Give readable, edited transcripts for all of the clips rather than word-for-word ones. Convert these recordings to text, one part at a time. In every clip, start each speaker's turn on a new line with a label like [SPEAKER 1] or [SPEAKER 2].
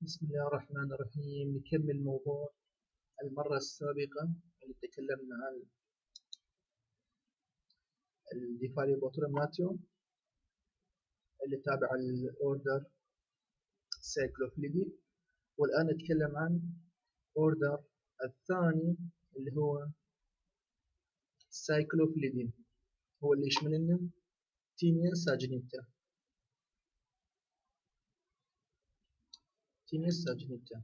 [SPEAKER 1] بسم الله الرحمن الرحيم. نكمل موضوع المرة السابقة اللي تكلمنا عن الديفالي بوترم ناتيوم اللي تابع الأوردر سايكلوفليدي، والآن نتكلم عن أوردر الثاني اللي هو سايكلوفليدين، هو اللي يشمل لنا تينيا ساجينيتا. تينيا ساجينيتا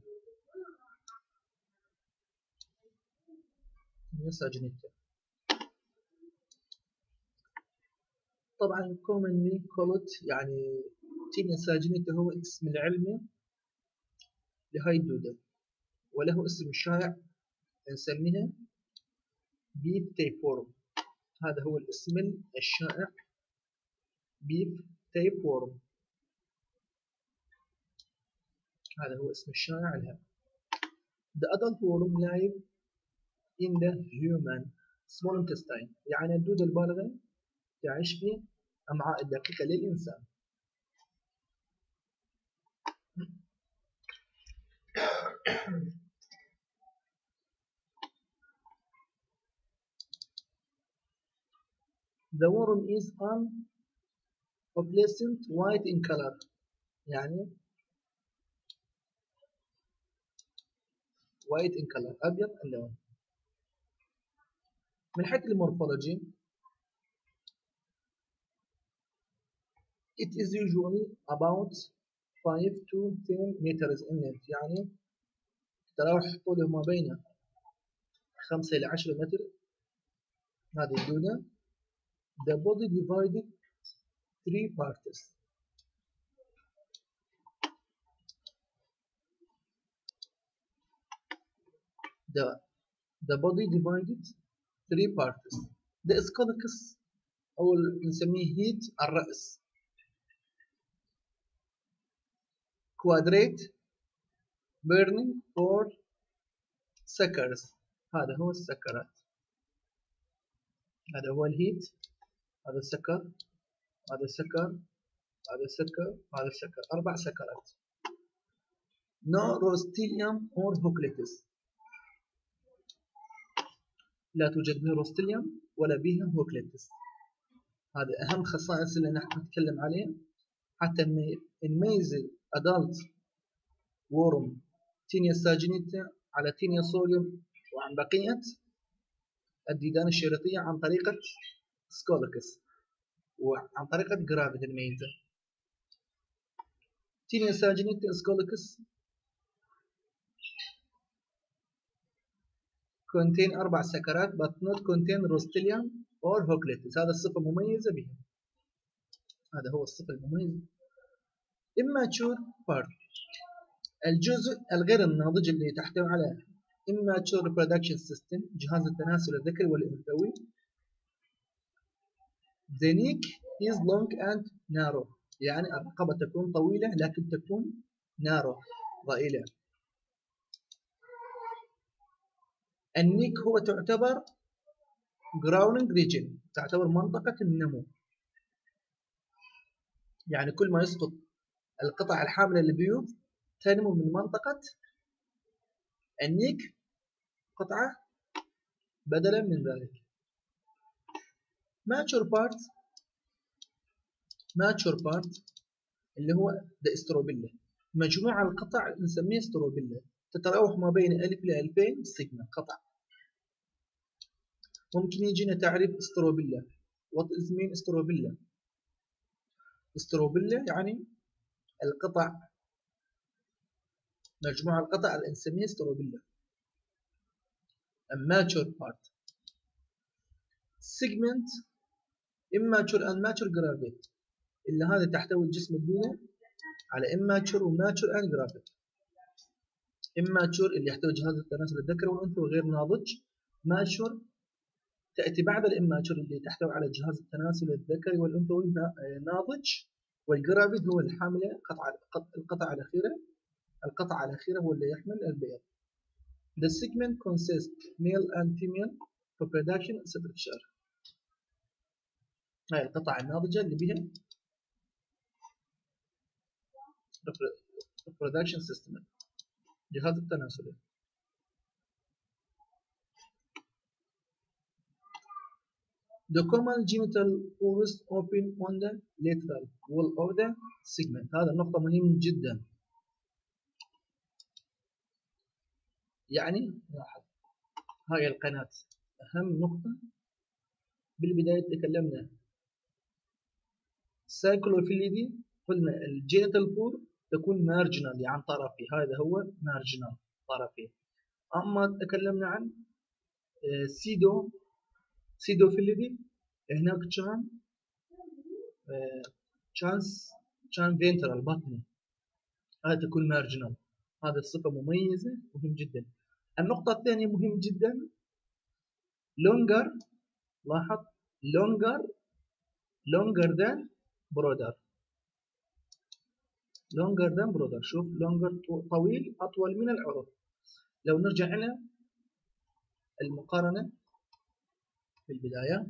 [SPEAKER 1] تينيا ساجينيتا طبعا commonly called، يعني تينيا ساجينيتا هو اسم العلمي لهاي الدودة، وله اسم شائع نسميها بيف تايبورم. هذا هو الاسم الشائع، بيف تايبورم، هذا هو اسم الشائع لها. The adult worm live in the human small intestine، يعني الدودة البالغة تعيش في أمعاء الدقيقة للإنسان. The worm is opalescent white in color، يعني white in color، أبيض اللون. من حيث المورفولوجي it is usually about 5 to 10 meters in length، يعني تراوح طوله ما بين 5 إلى 10 متر. هذه الدودة. The body divided 3 parts. The body divided 3 parts. The scolocus أو نسميه هيت الرأس. Quadrate burning for suckers، هذا هو السكرات. هذا هو الهيت، هذا السكر، هذا السكر، هذا السكر، هذا السكر، 4 سكرات. No Rostilium or Hochlitis، لا توجد به روستيليوم ولا به هوكليتس. هذه أهم خصائص اللي نحن نتكلم عليها حتى نميز الأدلت وورم تينيا ساجينيتا على تينيا سوليوم وعن بقية الديدان الشريطية عن طريقة سكولوكس وعن طريقة جرافيد الميزة. تينيا ساجينيتا سكولوكس contain 4 سكرات but not contain Rostilium or Hochlitis، هذا الصفة مميزة بها، هذا هو الصفة المميزة. immature part، الجزء الغير الناضج اللي تحتوي على immature reproduction system، جهاز التناسل الذكري والأنثوي. the neck is long and narrow، يعني الرقبة تكون طويلة لكن تكون narrow ضئيلة. النيك هو تعتبر growing region، تعتبر منطقة النمو، يعني كل ما يسقط القطع الحاملة للبيوض تنمو من منطقة النيك قطعة بدلا من ذلك. mature part اللي هو استروبيلا، مجموعة القطع نسميه استروبيلا، تتراوح ما بين 1000 إلى 2000 سيجما قطع. ممكن يجينا تعريف استروبيلا. what is mean استروبيلا؟ استروبيلا يعني القطع، مجموعة القطع اللي نسميه استروبيلا. mature part segment immature and mature gravid، اللي هذا تحتوي الجسم الدودة على immature وmature and gravid. immature اللي يحتوي جهاز التناسل الذكري والأنثى وغير ناضج. mature تأتي بعد الاماتشور اللي تحتوي على جهاز التناسل الذكري والأنثوي ناضج. والجرافيد هو الحامل القطعة الأخيرة هو اللي يحمل البيض. The segment consists male and female reproduction structure، هاي القطعة الناضجة اللي بها production system جهاز التناسلي. The common genital pores open on the lateral wall of the segment. هذا النقطة مهم جدا. يعني لاحظ هاي القناة أهم نقطة. بالبداية تكلمنا سايكلوفيليدي، قلنا الجينيتال بور تكون مارجنال يعني طرفي، هذا هو مارجنال طرفي. أما تكلمنا عن سيدوفيليدي هناك كان فينترال بطني، هذا تكون مارجنال. هذا الصفة مميزة مهم جدا. النقطة الثانية مهم جدا longer. لاحظ longer than broader. longer than broader. شوف longer طويل أطول من العرض. لو نرجع إلى المقارنة في البداية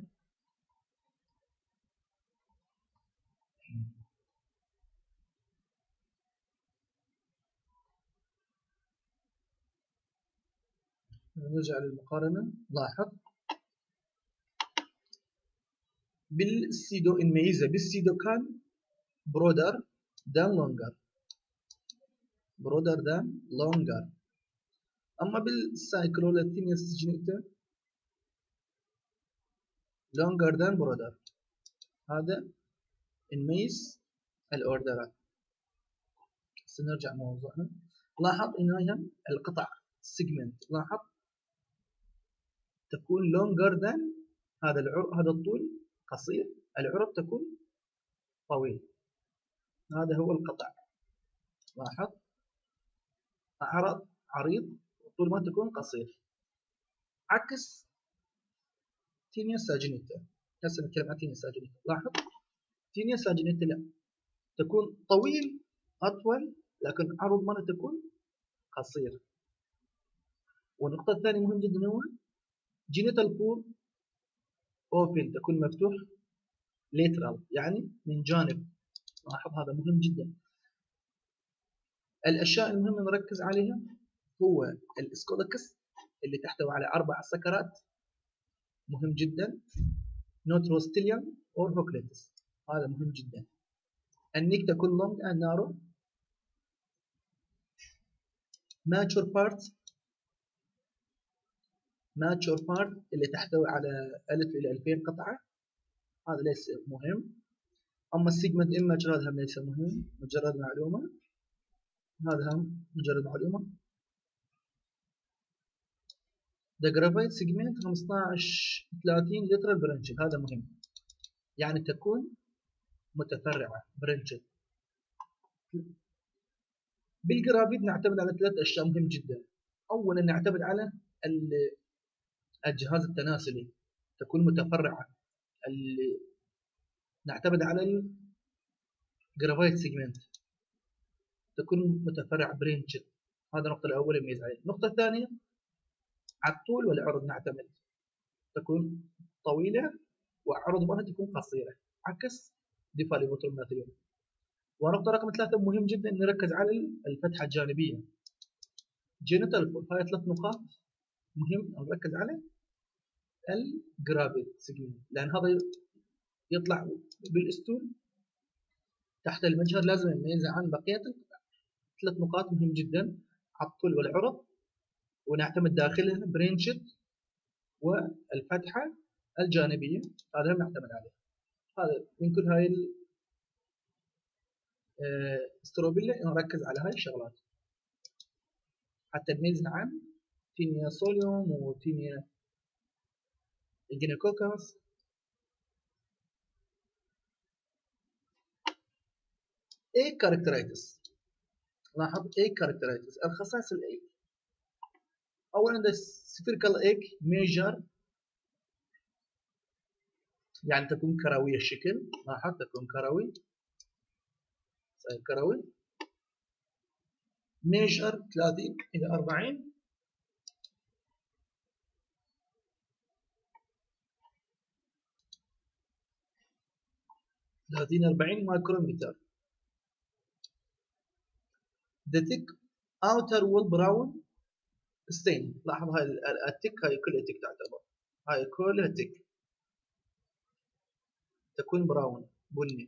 [SPEAKER 1] نرجع للمقارنة. لاحظ بالسيدو الميزة بالسيدو كان broader than longer. أما بالسايكلولاتينيوس جينيتا longer than broader. هذا نميز الأوردرات. سنرجع موضوعنا. لاحظ إن القطع segment لاحظ تكون longer than هذا الطول قصير، العرض تكون طويل. هذا هو القطع. لاحظ أعرض عريض طول ما تكون قصير، عكس تينيا ساجينيتا. هسه نتكلم عن تينيا ساجينيتا. لاحظ تينيا ساجينيتا لا تكون طويل أطول، لكن عرض مرة تكون قصير. والنقطة الثانية مهم جدا هو جينيتال بور اوبن تكون مفتوح lateral يعني من جانب. لاحظ هذا مهم جدا. الأشياء المهمة نركز عليها هو الاسكودكس اللي تحتوي على 4 سكرات مهم جدا. نوتروستيليوم اور هوكليتس هذا مهم جدا. النيك تكون long and narrow. mature part اللي تحتوي على 1000 إلى 2000 قطعة هذا ليس مهم. أما السيجمنت immature هذا هم ليس مهم، مجرد معلومة. هذا هم مجرد معلومة. The graphite segment 15-30 lateral branch هذا مهم، يعني تكون متفرعة branch. بالجرافيت نعتمد على 3 أشياء مهم جدا. أولا نعتمد على الجهاز التناسلي تكون متفرعة. نعتمد على الجرافيت سيجمنت تكون متفرعة برينش. هذا النقطة الأولى يميز عليها. النقطة الثانية على الطول والعرض نعتمد، تكون طويلة وعرض مرة تكون قصيرة، عكس ديفاليبوتروماتريوم. ونقطة رقم 3 مهم جدا نركز على الفتحة الجانبية جينيتال بور. هاي 3 نقاط مهم نركز على الجرافيت سيجمنت، لأن هذا يطلع بالأسطول تحت المجهر لازم نميزه عن بقية القطع. 3 نقاط مهم جدا على الطول والعرض، ونعتمد داخلها برينشت والفتحة الجانبية هذا نعتمد عليه. هذا من كل هاي استروبيلا نركز على هاي الشغلات حتى نميزها عن تينيا سوليوم وتينيا الجينيكوكاس. ايه كاركترايتس. لاحظ ايه كاركترايتس الخصائص الايه. اولا ده سفيريكال ايك ميجر يعني تكون كروية الشكل. لاحظ تكون كروي كروي. ميجر 30 إلى 40. مايكرومتر. the thick outer wall brown stain. لاحظ هاي التك، هاي كلها تك تعتبر، هاي كلها تك تكون براون بني.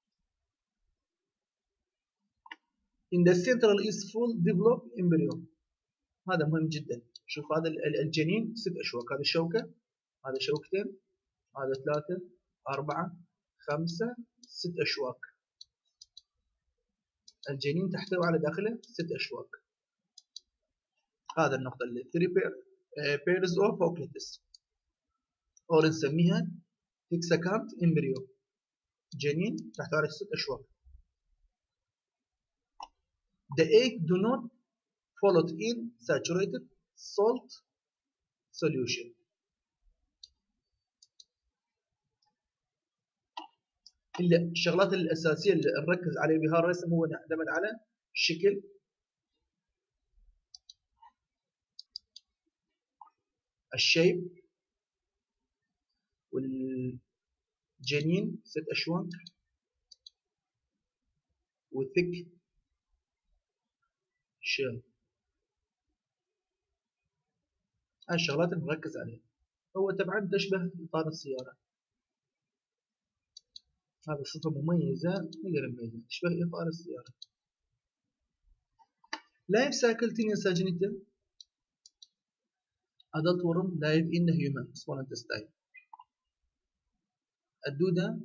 [SPEAKER 1] in the central is full developed embryo. هذا مهم جدا. شوف هذا الجنين 6 أشواك، هذه الشوكة، هذا شوكتين، هذا 3 4 5 6 أشواك. الجنين تحتوي على داخله 6 أشواك. هذا النقطة اللي 3 pairs of oocytes أو نسميها hexacanth embryo. جنين تحتوي على 6 أشواك. The egg do not float in saturated salt solution. الشغلات الأساسية اللي نركز عليها بهذا الرسم هو نعتمد على شكل الشيب والجنين 6 أشواك وثيك شيل. هاي الشغلات اللي نركز عليها. هو طبعا تشبه إطار السيارة، هذه صفة مميزة نقدر نميزها، تشبه إطار السيارة. Life cycle tinea sagittal adult worm live in the human small intestine. الدودة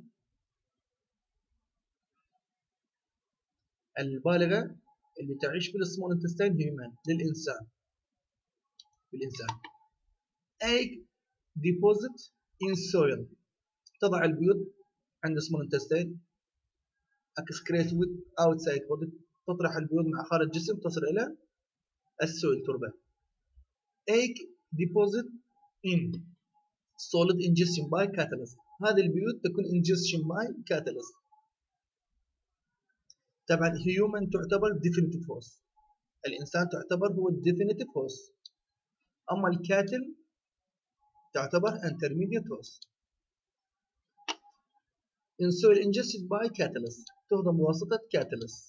[SPEAKER 1] البالغة اللي تعيش في السمول انتستين هيومن للإنسان، بالإنسان. egg deposit in soil. تضع البيض عند small intestine. excrete with outside body. تطرح البيض مع خارج الجسم تصل إلى السويل تربة. egg deposit in solid ingestion by catalyst. هذه البيوت تكون ingestion by catalyst. طبعا human تعتبر definitive host. الإنسان تعتبر هو definitive host. أما الكاتل تعتبر intermediate host. in soil ingested by catalyst. تهضم بواسطة catalyst.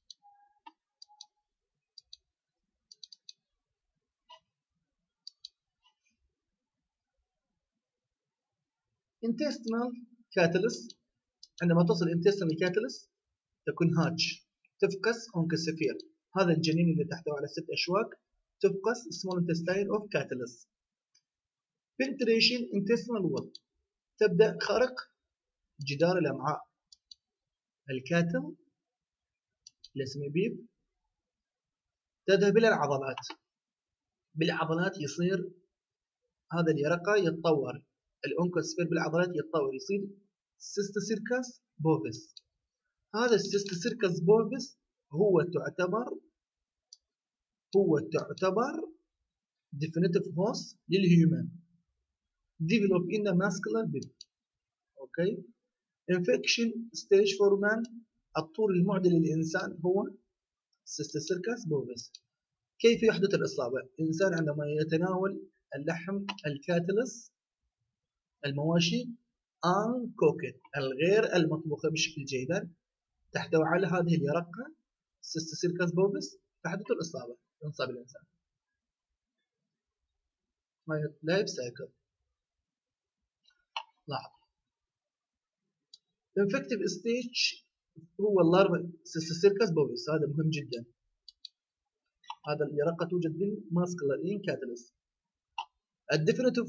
[SPEAKER 1] intestinal catalyst. عندما تصل intestinal catalyst تكون هاتش، تفقس oncosphere. هذا الجنين اللي تحتوي على 6 أشواك تفقس small intestine of catalyst. penetration intestinal wall. تبدأ خرق جدار الأمعاء. الكاتل اللي اسمه بيب تذهب إلى العضلات. بالعضلات يصير هذا اليرقة يتطور، الأونكوسفير بالعضلات يتطور يصير سيستوسيركس بوفيس. هذا السيستوسيركس بوفيس هو تعتبر definitive host للهيومن. develop in the muscular bed. اوكي. infection stage for man. الطول المعدل للإنسان هو سيستوسيركس بوفيس. كيف يحدث الإصابة؟ الإنسان عندما يتناول اللحم الكاتلس المواشي uncooked الغير المطبوخة بشكل جيدا تحتوي على هذه اليرقة سيستوسيركس بوفيس تحدث الإصابة، ينصاب الإنسان. لايف سايكل. لاحظ infective stage هو اللارفا سيستوسيركس بوفيس. هذا مهم جدا. هذا اليرقة توجد بالماسكولار إن كاتلس. الديفينيتيف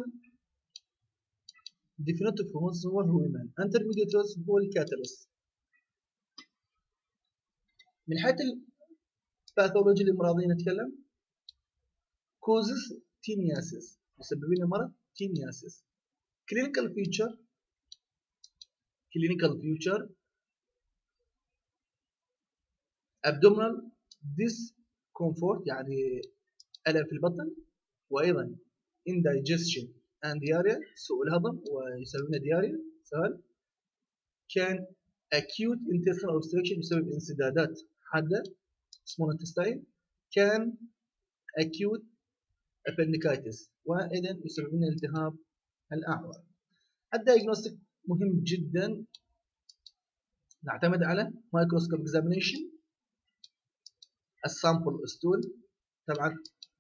[SPEAKER 1] هوز هو الهيومن. انترميديت هو الكاتلس. من حيث الباثولوجي الامراضيه نتكلم كوزز تينياسيس، مسببين مرض تينياسيس. كلينيكال فيوتشر ابدومينال ديسكومفورت يعني الم في البطن، وايضا indigestion and diarrhea سوء الهضم ويسببون diarrhea سهل. كان acute intestinal obstruction بسبب انسدادات حادة small intestine. كان acute appendicitis وايضا يسببون التهاب الاعور. الدايجنوستيك مهم جدا. نعتمد على microscope examination السامبل ستول. طبعا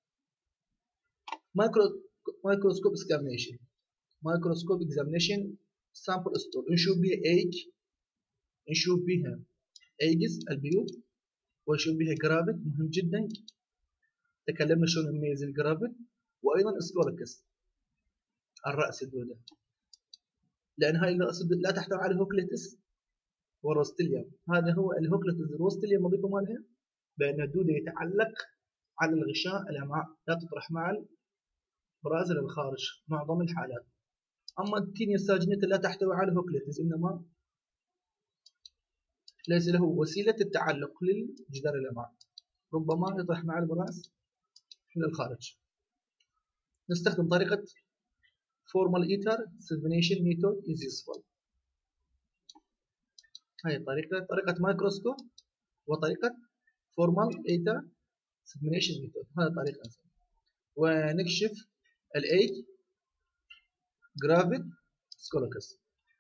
[SPEAKER 1] مايكروسكوب اكزامينيشن، مايكروسكوب اكزامينيشن سامبل ستول، نشوف بها ايج، نشوف بها ايجز البيوت، ونشوف بها جرافيد مهم جدا، تكلمنا شلون نميز الجرافيد، وايضا سكولكس الراس الدوده، لان هاي الراس لا تحتوي على هوكليتس وروستيليوم. هذا هو الهوكليتس والروستيليوم، وظيفه مالها بان الدوده يتعلق على الغشاء الامعاء، لا تطرح مع البراز للخارج معظم الحالات. اما التينيا الساجينيتا لا تحتوي على هوكليتس، انما ليس له وسيله التعلق للجدار الامعاء، ربما يطرح مع البراز للخارج. نستخدم طريقه formal ether examination method is useful. هاي طريقة مايكروسكوب وطريقة formal ether examination method، هاي طريقة. ونكشف الايج جرافيد سكولوكس.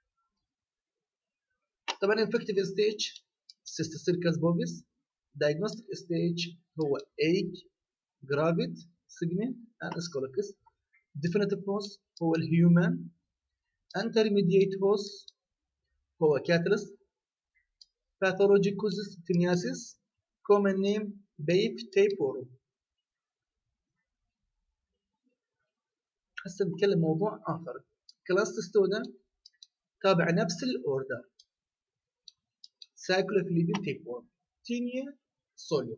[SPEAKER 1] طبعا infective stage cysticercus bovis، diagnostic stage هو ايج جرافيد signet and scolocus، definitive host هو الهيومن، intermediate host هو catalyst، pathology causes tinnitus، common name بيف تيبورو. هسه بنتكلم موضوع آخر، كلاس ستودا تابع نفس الأوردر، سايكلوفيليدين تيبورو، تينيا سوليوم.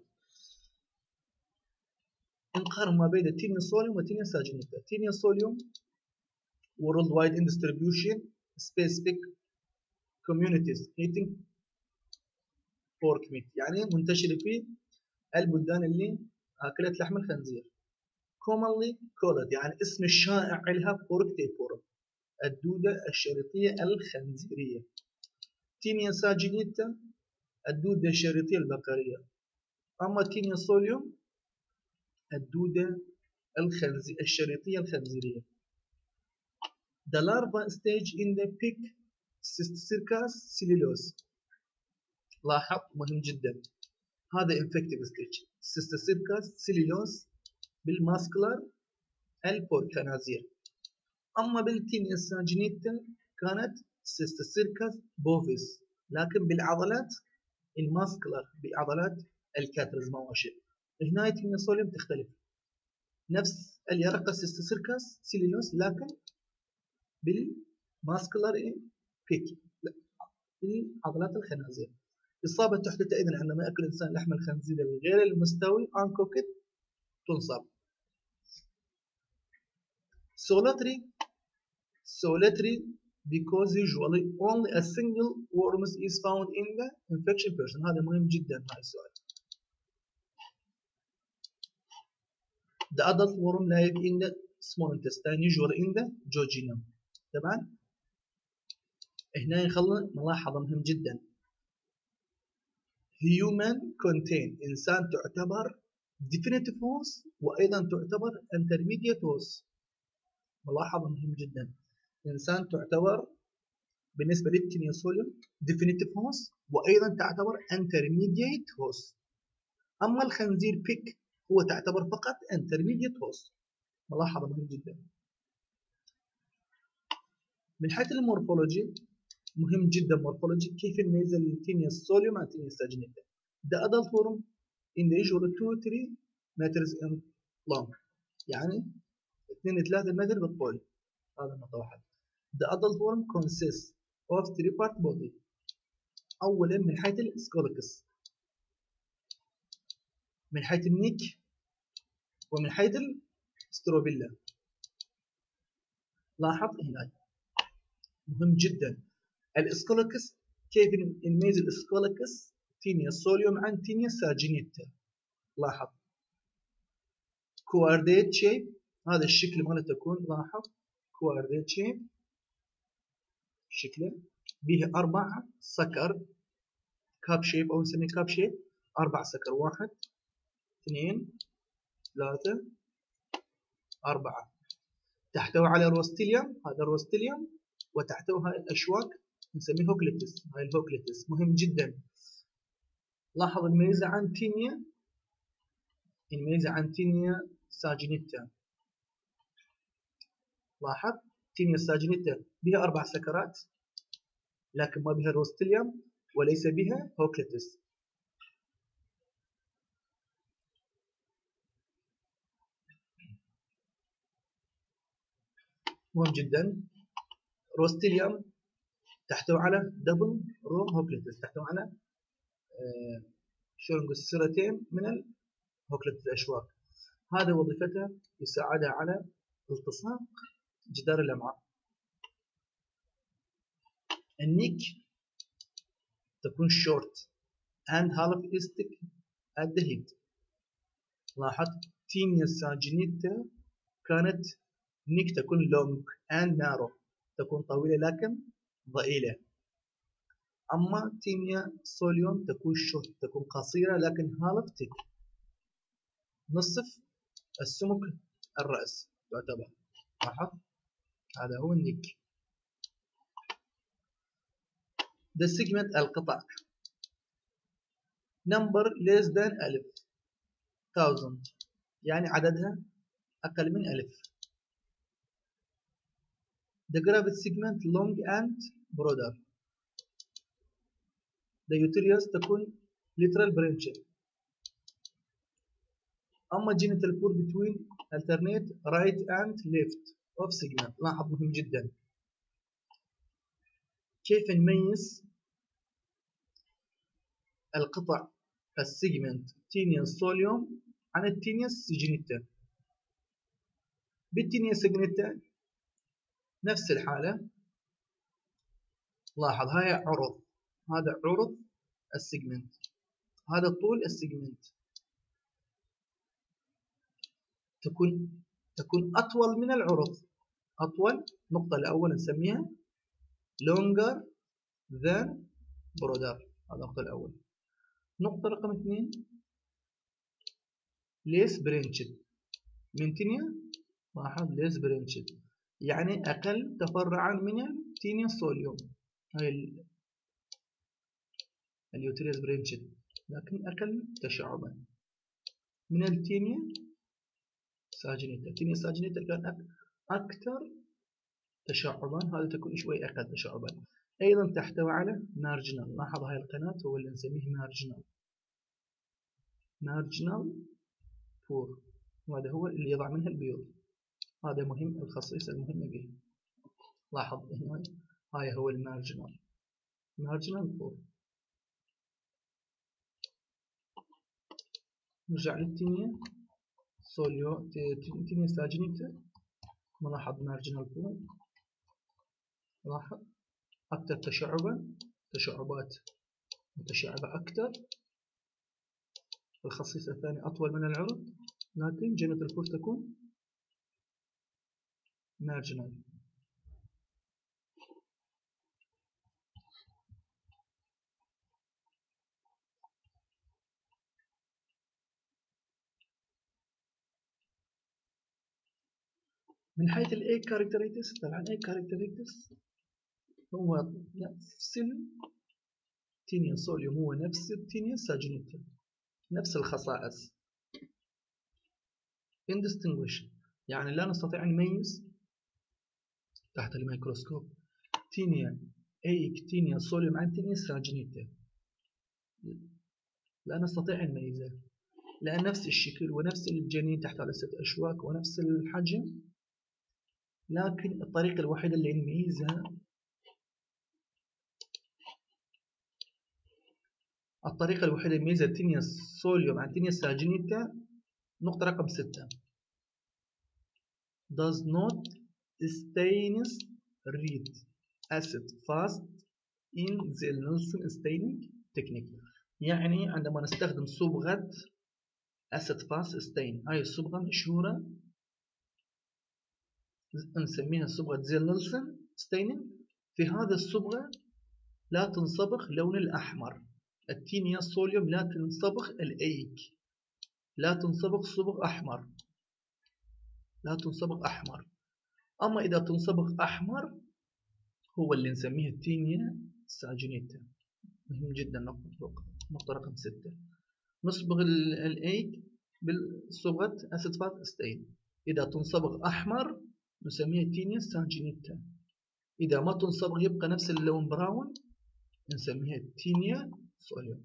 [SPEAKER 1] نقارن ما بين التينيا سوليوم وتينيا ساجينيتا. تينيا سوليوم world wide in distribution specific communities eating pork meat، يعني منتشر في البلدان اللي أكلت لحم الخنزير. commonly called يعني اسم الشائع لها pork تيبورو، الدودة الشريطية الخنزيرية. تينيا ساجينيتا الدودة الشريطية البقرية. أما تينيا سوليوم الدودة الشريطية الخنزيرية. The larva stage in the pig Cysticercus cellulose. لاحظ مهم جدا، هذا infective stage Cysticercus cellulose بالماسكولار البورك خنازير. أما بالتينيا ساجينيتا كانت Cysticercus bovis، لكن بالعضلات الماسكولار، بعضلات الكاترز مواشي. هنا تينيا سوليوم تختلف، نفس اليرقة Cysticercus cellulose لكن بالماسكولار بيك، بالعضلات الخنازير. إصابة تحدث أيضا عندما يأكل الإنسان لحم الخنزير الغير المستوي uncooked تنصاب. Solitary because usually only a single worm is found in the infection person. هذا مهم جدا هذا السؤال. The adult worm live in the small intestine usually in the jejunum. طبعا هنا يخلنا ملاحظة مهم جدا، human contain إنسان تعتبر definitive host وأيضا تعتبر intermediate host. ملاحظة مهم جدا، إنسان تعتبر بالنسبة للتينيا سوليوم definitive host وأيضا تعتبر intermediate host. أما الخنزير بيك هو تعتبر فقط intermediate host. ملاحظة مهم جدا. من حيث المورفولوجي مهم جدا، مورفولوجي كيف نميز التينيا سوليوم عن التينيا ساجينيتا. The adult worm in the usual 2-3 meters in long، يعني 2-3 متر بالطول. هذا نقطة واحد. The adult worm consists of 3-part body. أولا من حيث السكولكس، من حيث النيك، ومن حيث الستروبيلا. لاحظ هنا مهم جدا الاسكولكس، كيف نميز الاسكولكس تينيا سوليوم عن تينيا ساجينيتا. لاحظ كوارديت شيب، هذا الشكل مالته تكون، لاحظ كوارديت شيب شكله، به 4 سكر، كاب شيب او نسميه كاب شيب، 4 سكر، 1 2 3 4. تحتوي على روستيليوم، هذا الروستيليوم، وتحتوي هاي الاشواك نسميه هوكليتس، هاي الهوكليتس مهم جدا. لاحظ الميزة عن تينيا يميزها عن تينيا ساجينيتا. لاحظ تينيا ساجينيتا بها 4 سكرات لكن ما بها روستيليوم وليس بها هوكليتس. مهم جدا. روستيليوم تحتوي على دبل رو هوكليتس، تحتوي على شلون نقول سيرتين من الهوكليتس الاشواك. هذا وظيفتها يساعدها على التصاق جدار الامعاء. النيك تكون شورت and half istic at the head. لاحظ تينيا ساجينيتا كانت نيك تكون long and narrow، تكون طويلة لكن ضئيلة. أما تينيا سوليوم تكون شورت، تكون قصيرة لكن half thick، نصف السمك الرأس تعتبر. لاحظ هذا هو النيك. The segment القطع number less than 1000 يعني عددها أقل من 1000. The gravid segment long and broader. The uterus تكون lateral branching. أما genital pore between alternate right and left of segment. لاحظ مهم جدا. كيف نميز القطع السيجمنت تينيوس سوليوم عن التينيوس سيجينيتا؟ بالتينيوس سيجينيتا نفس الحالة. لاحظ هاي عرض، هذا عرض السيجمنت، هذا طول السيجمنت. تكون أطول من العرض، أطول. النقطة الأولى نسميها longer than broader، هذا النقطة الأولى. نقطة رقم 2 less branched من تينيا. لاحظ less branched يعني أقل تفرعا من التينيا سوليوم. هاي اليوتريس برينشد لكن أقل تشعبا من التينيا ساجينيتا. التينيا ساجينيتا كان أكثر تشعبا، هذا تكون شوي أقل تشعبا. أيضا تحتوي على مارجنال. لاحظ هاي القناة هو اللي نسميه مارجنال بور، وهذا هو اللي يضع منها البيوض. هذا مهم، الخصيصة المهمة به. لاحظ هنا هاي هو المارجنال بور. نرجع للتينيا تينيا ساجينيتا. نلاحظ مارجنال بور. لاحظ أكثر تشعبات متشعبة أكثر. الخصيصة الثانية أطول من العرض لكن جينيتال بور تكون مارجنال. من حيث الاي كاركتريتس، طبعا اي كاركتريتس هو نفس التينيا سوليوم، هو نفس التينيا ساجينيتا، نفس الخصائص. indistinguish يعني لا نستطيع أن نميز تحت الميكروسكوب تينيا تينيا سوليوم عن تينيا ساجينيتا. لا نستطيع أن نميزها لأن نفس الشكل ونفس الجنين تحت على 6 أشواك ونفس الحجم، لكن الطريقة الوحيدة اللي نميزها التينيا سوليوم عن تينيا ساجينيتا. نقطة رقم 6 does not stains read acid fast in the Nelson staining technique. يعني عندما نستخدم صبغة acid fast stain، هاي الصبغة مشهورة نسميها صبغة زيل نيلسون ستينينج. في هذا الصبغة لا تنصبغ لون الأحمر. التينيا سوليوم لا تنصبغ الأيك، لا تنصبغ صبغ أحمر، لا تنصبغ أحمر. أما إذا تنصبغ أحمر هو اللي نسميه التينيا ساجينيتا. مهم جدا. نقطة رقم 6 نصبغ الأيك بالصبغة أسيتفات ستين. إذا تنصبغ أحمر نسميه تينيا سانجينيتا. إذا ما تنصبغ يبقى نفس اللون براون نسميها تينيا سوليوم.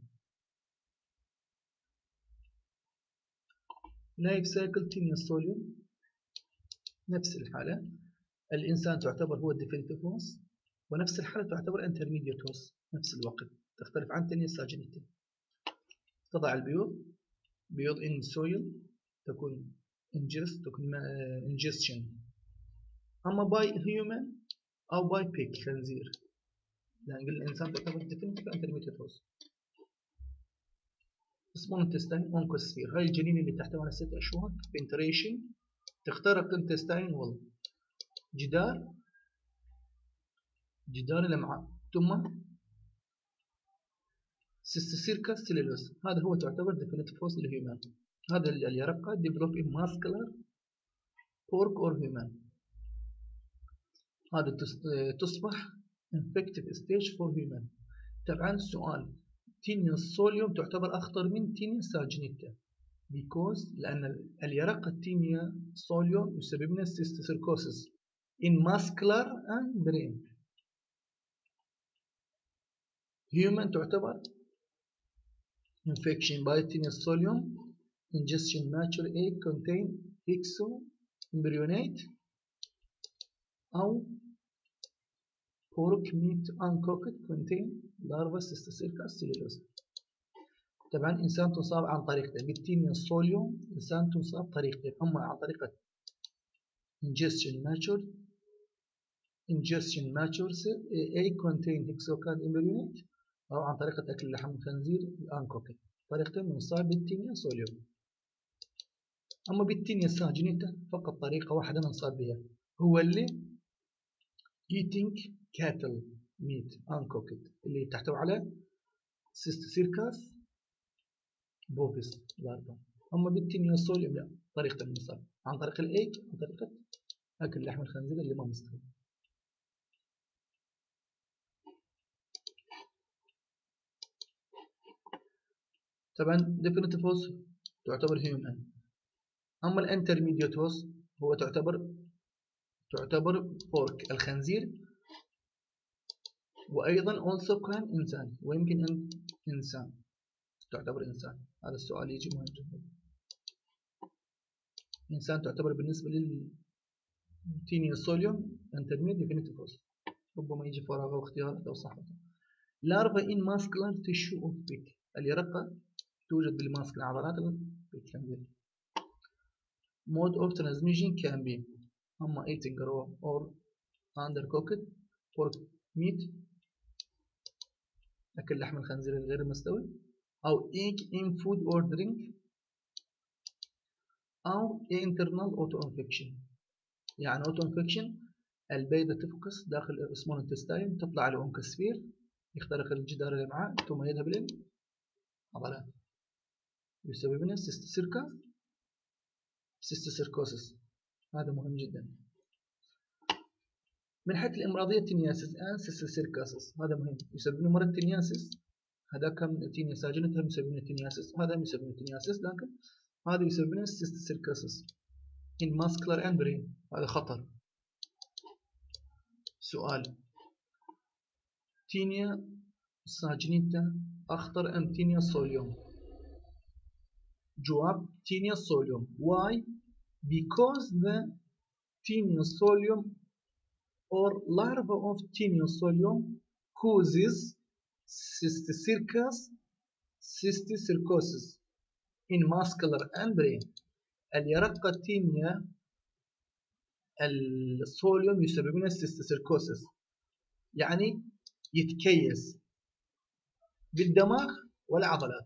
[SPEAKER 1] لايف سايكل تينيا سوليوم نفس الحالة. الإنسان تعتبر هو الديفينيتيف هوس، ونفس الحالة تعتبر انترميديت هوس نفس الوقت، تختلف عن تينيا سانجينيتا. تضع البيوض، بيوض in soil تكون ingest، تكون ingestion. أما by human أو by pig خنزير، لأن قلنا الإنسان تعتبر definitive intermediate host. small intestine oncosphere، هاي الجنين اللي تحتوي على 6 أشواك penetration تخترق intestine wall، جدار الأمعاء، ثم cystocircus cellulose. هذا هو تعتبر definitive host للهيومن. هذا اليرقة develop in muscular pork or human. هذا تصبح infective stage for human. طبعا السؤال تينيا سوليوم تعتبر أخطر من تينيا ساجينيتا because لأن اليرقة تينيا سوليوم يسبب لنا cystocirrhosis in muscular and brain. human تعتبر infection by تينيا سوليوم ingestion mature egg contain hexo-embryonate أو pork meat uncooked contain larva cystocircus cellulose. طبعا إنسان تصاب عن طريقتين بالتينيا سوليوم، إنسان تصاب طريقتين، أما عن طريقة ingestion mature egg contain hexocat embryonate أو عن طريقة أكل لحم الخنزير uncooked. طريقتين نصاب بالتينيا سوليوم. أما بالتينيا ساجينيتا فقط طريقة واحدة نصاب بها، هو اللي eating cattle meat uncooked اللي تحتوي على cystocircus بوفيس لارفا. أما بالتينيا سوليوم لا، طريقة النصاب عن طريق الإيج، عن طريقة أكل لحم الخنزير اللي ما مستوي. طبعا definitive host تعتبر human. أما الانترميديت host هو تعتبر pork الخنزير، وأيضا also كان إنسان، ويمكن أن إنسان تعتبر إنسان. هذا السؤال يجي مهم جدا. إنسان تعتبر بالنسبة للتينيا سوليوم انترميديت definitive host. ربما يجي فراغ أو اختيارات أو صح. larva in muscular tissue of pig، اليرقة توجد بالماسك عضلات الخنزير. mode of transmission can be أما eating raw or undercooked pork meat أكل لحم الخنزير الغير مستوي، أو egg in food or drink، أو internal auto infection. يعني auto infection البيضة تفقس داخل small intestine، تطلع على oncosphere يخترق الجدار الأمعاء ثم يذهب للعضلات، يسبب لنا cystocirrhosis. هذا مهم جدا. من حيث الإمراضية تينياسيس cystocirrhosis هذا مهم، يسبب لنا مرض تينياسيس. هذا كم تينيا ساجينيتا يسبب لنا تينياسيس، هذا يسبب لنا تينياسيس، لكن هذا يسبب لنا cystocirrhosis in muscular and brain. هذا خطر. سؤال تينيا ساجينيتا أخطر أم تينيا سوليوم؟ جواب تينيا سوليوم. Why? Because the Taenia solium or larva of Taenia solium causes cystocirrhosis in muscular and brain. اليرقة تينيا الصوليوم يسبب لنا cystocirrhosis، يعني يتكيس بالدماغ والعضلات.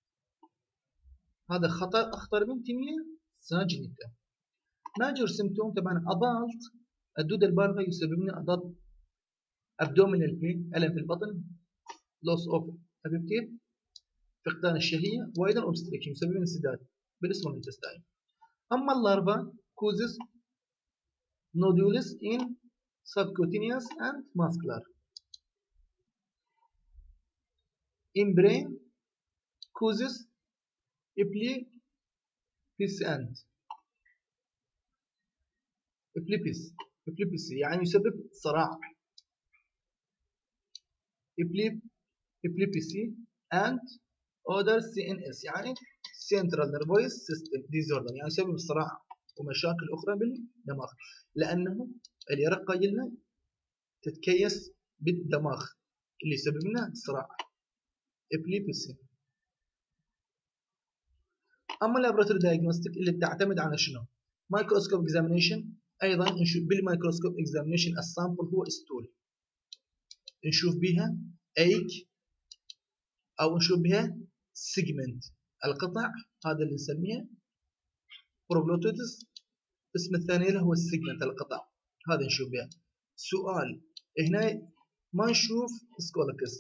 [SPEAKER 1] هذا خطر أخطر من تينيا ساجينيتا. ماجور سيمتوم طبعا adult الدودة البالغة يسبب لنا adult abdominal pain ألم في البطن، loss of appetite فقدان الشهية، وأيضا obstruction يسبب لنا انسداد بالسمول intestine. أما اللارفا causes nodules in subcutaneous and muscular. In brain causes بيس أند إبليبسي يعني يسبب صراع. إبليبسي and other CNS يعني Central Nervous System Disorder يعني يسبب صراع ومشاكل أخرى بالدماغ، لأنه اليرقة قلنا تتكيس بالدماغ اللي يسبب لنا صراع. إبليبسي. أما اللابراتوري دايجنوستيك اللي بتعتمد على شنو؟ مايكروسكوب اكزامينيشن. أيضا نشوف بالمايكروسكوب اكزامينيشن السامبل هو ستول، نشوف بها أيك أو نشوف بها سيجمنت القطع، هذا اللي نسميه بروبلوتوتس. اسم الثاني له هو السيجمنت القطع، هذا نشوف بها. سؤال هنا ما نشوف سكولكس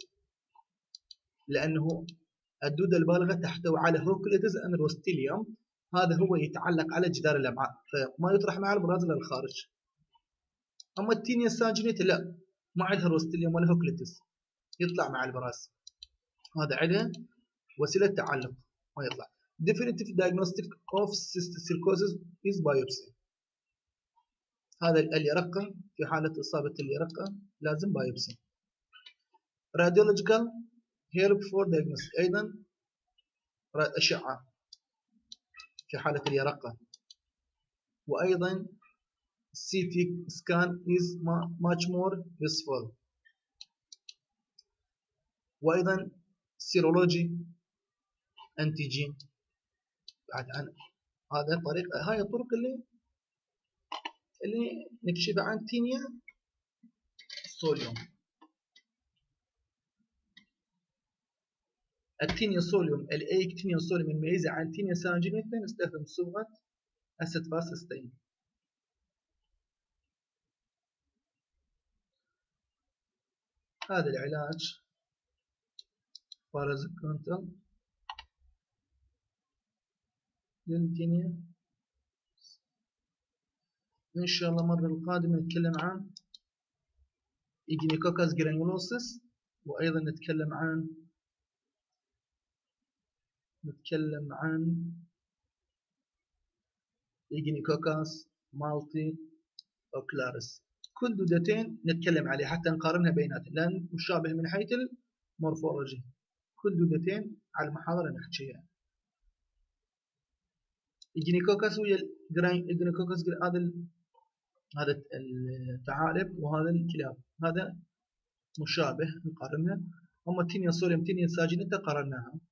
[SPEAKER 1] لأنه الدودة البالغة تحتوي على هوكليتس أند روستيليوم، هذا هو يتعلق على جدار الأمعاء فما يطرح مع البراز للخارج. أما التينيا ساجينيتا لا، ما عندها روستيليوم ولا هوكليتس، يطلع مع البراز، هذا عندها وسيلة تعلق ما يطلع. definitive diagnostic of cysticercosis is biopsy. هذا اليرقة في حالة إصابة اليرقة لازم بايوبسي. radiological help for diagnosis أيضا أشعة في حالة اليرقة، وأيضا CT scan is much more useful، وأيضا serology antigen بعد عن هذا الطريق، هاي الطرق اللي نكشف عن تينيا سوليوم. التينيا سوليوم الأيك تينيا سوليوم المميزة عن تينيا سانجينيتا نستخدم صبغة أسيتفاسستين. هذا العلاج بارازيكونتال للتينيا. إن شاء الله المرة القادمة نتكلم عن إيجينيكوكاس جرانيولوسيس، وأيضا نتكلم عن إيجينيكوكاس مالتي أوكلاريس. كل دودتين نتكلم عليه حتى نقارنها بيناتهم لأن مشابه من حيث المورفولوجي، كل دودتين على المحاضرة نحكيها. إيجينيكوكاس ويا الإيجينيكوكاس هذا الثعالب وهذا الكلاب، هذا مشابه نقارنها. أما تينيا سوليوم تينيا ساجينيتا قارناها.